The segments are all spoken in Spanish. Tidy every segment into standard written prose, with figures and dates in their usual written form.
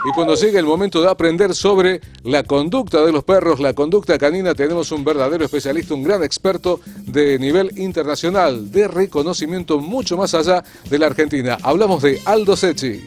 Y cuando llegue el momento de aprender sobre la conducta de los perros, la conducta canina, tenemos un verdadero especialista, un gran experto de nivel internacional, de reconocimiento mucho más allá de la Argentina. Hablamos de Aldo Secchi.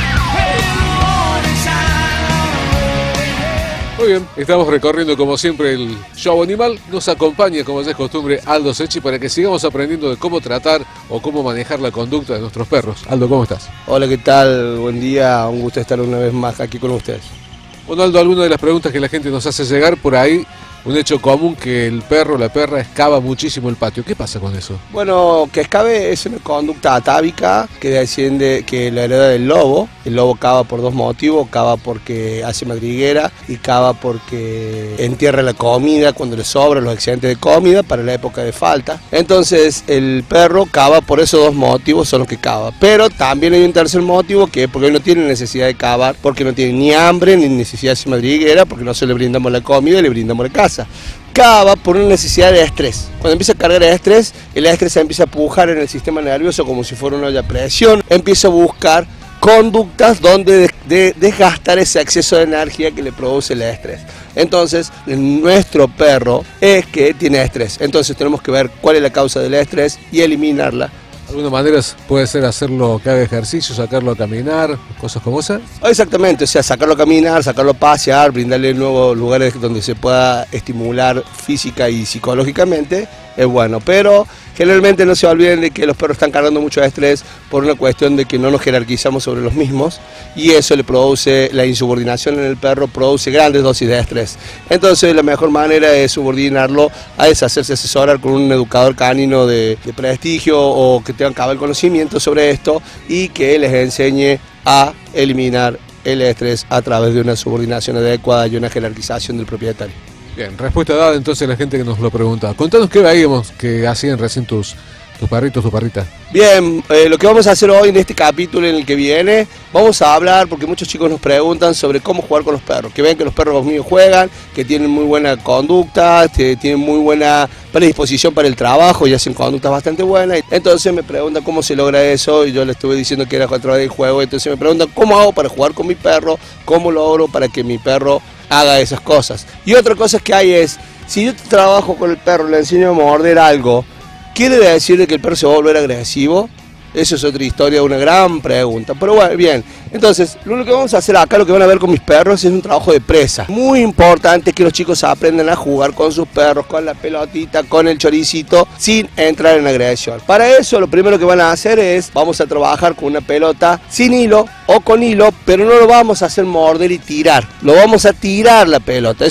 Muy bien, estamos recorriendo como siempre el show animal. Nos acompaña, como ya es costumbre, Aldo Secchi para que sigamos aprendiendo de cómo tratar o cómo manejar la conducta de nuestros perros. Aldo, ¿cómo estás? Hola, ¿qué tal? Buen día, un gusto estar una vez más aquí con ustedes. Bueno, Aldo, alguna de las preguntas que la gente nos hace llegar por ahí, un hecho común que el perro o la perra excava muchísimo el patio. ¿Qué pasa con eso? Bueno, que excave es una conducta atávica que desciende, que la hereda del lobo. El lobo cava por dos motivos: cava porque hace madriguera y cava porque entierra la comida cuando le sobran los excedentes de comida para la época de falta. Entonces el perro cava por esos dos motivos, son los que cava. Pero también hay un tercer motivo, que es porque no tiene necesidad de cavar, porque no tiene ni hambre ni necesidad de hacer madriguera, porque nosotros le brindamos la comida y le brindamos la casa. Cava por una necesidad de estrés. Cuando empieza a cargar el estrés se empieza a pujar en el sistema nervioso como si fuera una olla a presión. Empieza a buscar conductas donde desgastar ese exceso de energía que le produce el estrés. Entonces, nuestro perro es que tiene estrés. Entonces tenemos que ver cuál es la causa del estrés y eliminarla. De alguna manera puede ser hacerlo que haga ejercicio, sacarlo a caminar, cosas como esas. Exactamente, o sea, sacarlo a caminar, sacarlo a pasear, brindarle nuevos lugares donde se pueda estimular física y psicológicamente, es bueno. Pero generalmente no se olviden de que los perros están cargando mucho estrés por una cuestión de que no nos jerarquizamos sobre los mismos, y eso le produce, la insubordinación en el perro produce grandes dosis de estrés. Entonces la mejor manera es subordinarlo a hacerse asesorar con un educador canino de prestigio, o que tengan cabal conocimiento sobre esto y que les enseñe a eliminar el estrés a través de una subordinación adecuada y una jerarquización del propietario. Bien, respuesta dada entonces a la gente que nos lo pregunta. Contanos qué veíamos que hacían recién tus perritos, tu perrita. Bien, lo que vamos a hacer hoy en este capítulo en el que viene, vamos a hablar, porque muchos chicos nos preguntan sobre cómo jugar con los perros, que ven que los perros míos juegan, que tienen muy buena conducta, que tienen muy buena predisposición para el trabajo y hacen conductas bastante buenas. Entonces me preguntan cómo se logra eso, y yo les estuve diciendo que era a través del juego. Entonces me preguntan cómo hago para jugar con mi perro, cómo logro para que mi perro haga esas cosas. Y otra cosa que hay es, si yo trabajo con el perro, le enseño a morder algo, ¿quiere decir que el perro se va a volver agresivo? Eso es otra historia, una gran pregunta. Pero bueno, bien, entonces lo que vamos a hacer acá, lo que van a ver con mis perros, es un trabajo de presa. Muy importante que los chicos aprendan a jugar con sus perros, con la pelotita, con el choricito, sin entrar en agresión. Para eso lo primero que van a hacer es, vamos a trabajar con una pelota sin hilo o con hilo, pero no lo vamos a hacer morder y tirar, lo vamos a tirar la pelota.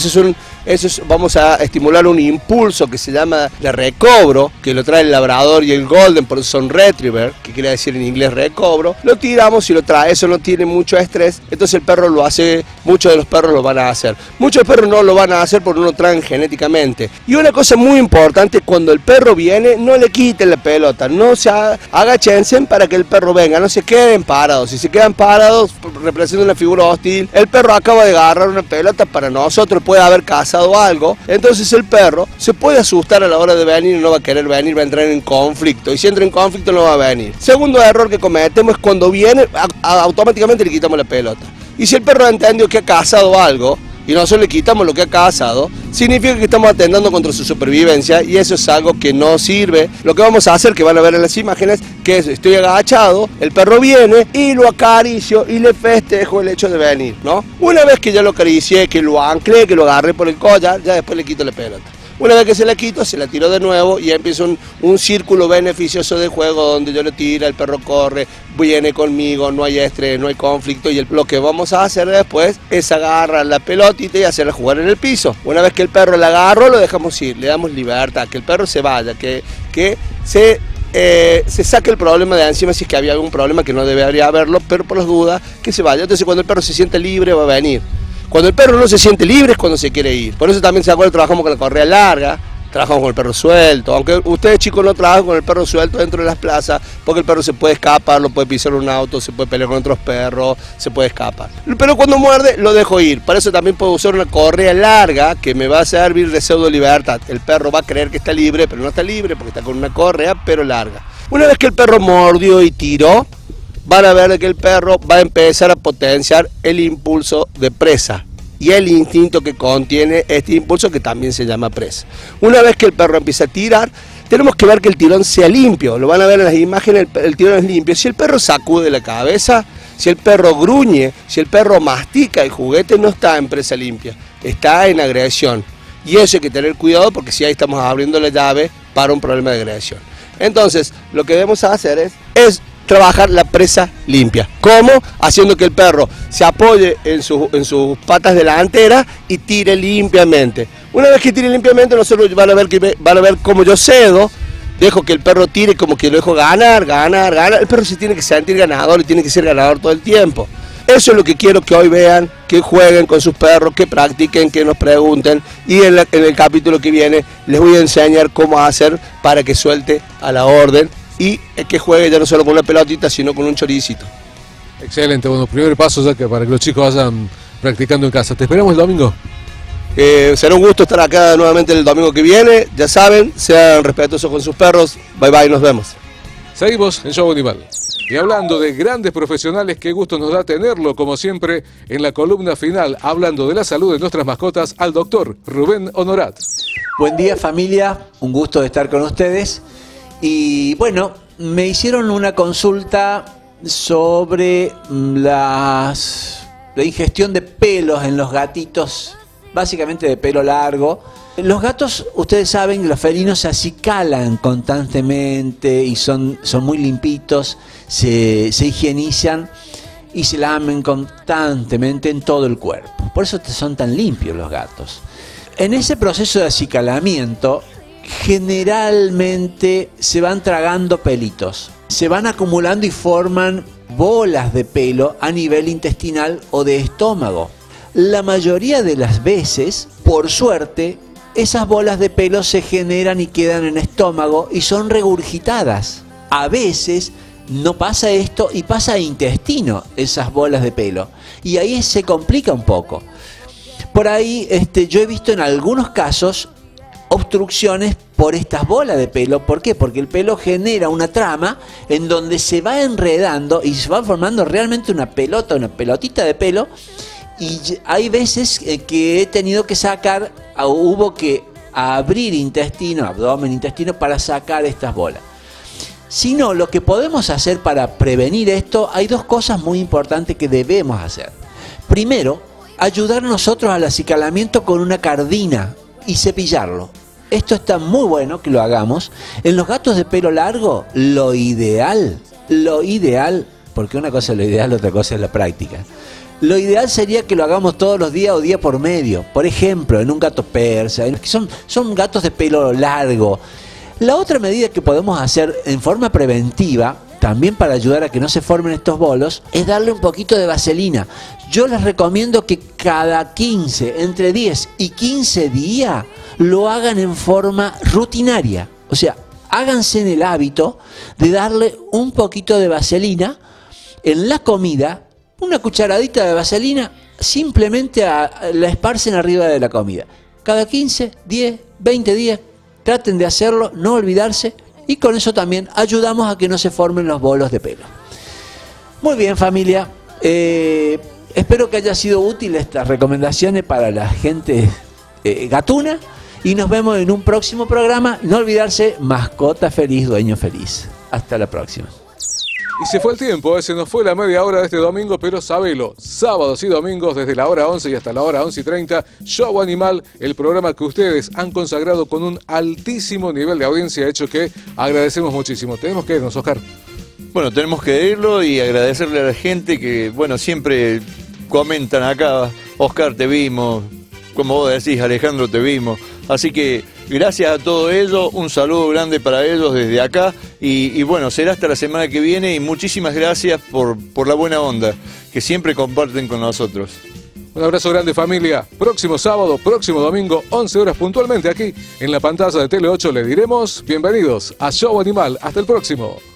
Vamos a estimular un impulso que se llama de recobro, que lo trae el labrador y el golden, por eso son retriever, que quiere decir en inglés recobro. Lo tiramos y lo trae, eso no tiene mucho estrés, entonces el perro lo hace, muchos de los perros lo van a hacer. Muchos perros no lo van a hacer porque no lo traen genéticamente. Y una cosa muy importante, cuando el perro viene, no le quiten la pelota, no se agachense para que el perro venga, no se queden parados. Si se quedan parados, representa una figura hostil. El perro acaba de agarrar una pelota para nosotros, puede haber casado algo, entonces el perro se puede asustar a la hora de venir y no va a querer venir, va a entrar en conflicto, y si entra en conflicto no va a venir. Segundo error que cometemos es cuando viene, automáticamente le quitamos la pelota. Y si el perro entendió que ha cazado algo y nosotros le quitamos lo que ha cazado, significa que estamos atentando contra su supervivencia, y eso es algo que no sirve. Lo que vamos a hacer, que van a ver en las imágenes, que es, estoy agachado, el perro viene y lo acaricio y le festejo el hecho de venir, ¿no? Una vez que ya lo acaricié, que lo anclé, que lo agarré por el collar, ya después le quito la pelota. Una vez que se la quito, se la tiro de nuevo y empieza un círculo beneficioso de juego donde yo le tiro, el perro corre, viene conmigo, no hay estrés, no hay conflicto, y lo que vamos a hacer después es agarrar la pelotita y hacerla jugar en el piso. Una vez que el perro la agarró, lo dejamos ir, le damos libertad, que el perro se vaya, que se saque el problema de encima, si es que había algún problema, que no debería haberlo, pero por las dudas, que se vaya. Entonces cuando el perro se siente libre, va a venir. Cuando el perro no se siente libre es cuando se quiere ir. Por eso también, ¿se acuerdan? Trabajamos con la correa larga, trabajamos con el perro suelto. Aunque ustedes, chicos, no trabajan con el perro suelto dentro de las plazas, porque el perro se puede escapar, lo puede pisar un auto, se puede pelear con otros perros, se puede escapar. Pero cuando muerde, lo dejo ir. Para eso también puedo usar una correa larga que me va a servir de pseudo libertad. El perro va a creer que está libre, pero no está libre porque está con una correa, pero larga. Una vez que el perro mordió y tiró, van a ver que el perro va a empezar a potenciar el impulso de presa y el instinto que contiene este impulso, que también se llama presa. Una vez que el perro empieza a tirar, tenemos que ver que el tirón sea limpio. Lo van a ver en las imágenes, el tirón es limpio. Si el perro sacude la cabeza, si el perro gruñe, si el perro mastica el juguete, no está en presa limpia, está en agresión. Y eso hay que tener cuidado, porque si ahí estamos abriendo la llave para un problema de agresión. Entonces, lo que debemos hacer es trabajar la presa limpia. ¿Cómo? Haciendo que el perro se apoye en sus patas delanteras y tire limpiamente. Una vez que tire limpiamente, nosotros van a ver cómo yo cedo, dejo que el perro tire, como que lo dejo ganar. El perro se tiene que sentir ganador y tiene que ser ganador todo el tiempo. Eso es lo que quiero que hoy vean, que jueguen con sus perros, que practiquen, que nos pregunten, y en el capítulo que viene les voy a enseñar cómo hacer para que suelte a la orden y que juegue ya no solo con una pelotita, sino con un choricito. Excelente, bueno, primer paso ya que para que los chicos vayan practicando en casa. ¿Te esperamos el domingo? Será un gusto estar acá nuevamente el domingo que viene. Ya saben, sean respetuosos con sus perros. Bye bye, nos vemos. Seguimos en Show Animal. Y hablando de grandes profesionales, qué gusto nos da tenerlo, como siempre, en la columna final, hablando de la salud de nuestras mascotas, al doctor Rubén Honorat. Buen día, familia, un gusto de estar con ustedes. Y bueno, me hicieron una consulta sobre la ingestión de pelos en los gatitos, básicamente de pelo largo. Los gatos, ustedes saben que los felinos se acicalan constantemente y son muy limpitos, se higienizan y se lamen constantemente en todo el cuerpo. Por eso son tan limpios los gatos. En ese proceso de acicalamiento, generalmente se van tragando pelitos, se van acumulando y forman bolas de pelo a nivel intestinal o de estómago. La mayoría de las veces, por suerte, esas bolas de pelo se generan y quedan en estómago y son regurgitadas. A veces no pasa esto y pasa a intestino esas bolas de pelo. Y ahí se complica un poco. Por ahí yo he visto en algunos casos obstrucciones por estas bolas de pelo. ¿Por qué? Porque el pelo genera una trama en donde se va enredando y se va formando realmente una pelotita de pelo. Y hay veces que he tenido que sacar, hubo que abrir intestino, abdomen, intestino para sacar estas bolas. Si no, lo que podemos hacer para prevenir esto, hay dos cosas muy importantes que debemos hacer. Primero, ayudar nosotros al acicalamiento con una cardina y cepillarlo. Esto está muy bueno que lo hagamos. En los gatos de pelo largo, lo ideal, porque una cosa es lo ideal, otra cosa es la práctica. Lo ideal sería que lo hagamos todos los días o día por medio. Por ejemplo, en un gato persa, que son gatos de pelo largo. La otra medida que podemos hacer en forma preventiva, también para ayudar a que no se formen estos bolos, es darle un poquito de vaselina. Yo les recomiendo que entre 10 y 15 días, lo hagan en forma rutinaria. O sea, háganse en el hábito de darle un poquito de vaselina en la comida. Una cucharadita de vaselina, simplemente la esparcen arriba de la comida. Cada 15, 10, 20 días, traten de hacerlo, no olvidarse, y con eso también ayudamos a que no se formen los bolos de pelo. Muy bien, familia. Espero que haya sido útil estas recomendaciones para la gente gatuna, y nos vemos en un próximo programa. No olvidarse, mascota feliz, dueño feliz. Hasta la próxima. Y se fue el tiempo, se nos fue la media hora de este domingo, pero sabelo, sábados y domingos desde la hora 11 y hasta la hora 11:30, Show Animal, el programa que ustedes han consagrado con un altísimo nivel de audiencia, hecho que agradecemos muchísimo. Tenemos que irnos, Oscar. Bueno, tenemos que irlo y agradecerle a la gente que, bueno, siempre comentan acá, Oscar, te vimos, como vos decís, Alejandro, te vimos. Así que gracias a todo ello, un saludo grande para ellos desde acá y bueno, será hasta la semana que viene y muchísimas gracias por la buena onda que siempre comparten con nosotros. Un abrazo grande, familia. Próximo sábado, próximo domingo, 11 horas puntualmente aquí en la pantalla de Tele 8 le diremos bienvenidos a Show Animal. Hasta el próximo.